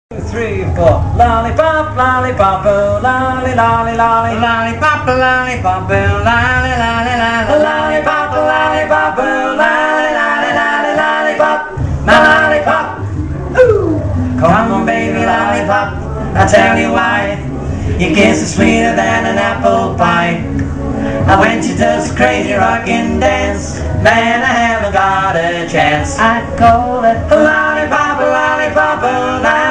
3, 4. Lollipop, lollipop, oh, lolly, lolly, lolly. Lollipop, lollipop, oh, lolly, lolly, lolly. Lollipop, lollipop, oh, lolly, lolly, lolly, lollipop. My lollipop, ooh. Come on, baby, lollipop. I'll tell you why. Your kiss is sweeter than an apple pie. And when she does a crazy rockin' dance, man, I haven't got a chance. I call it a lollipop, oh, lolly.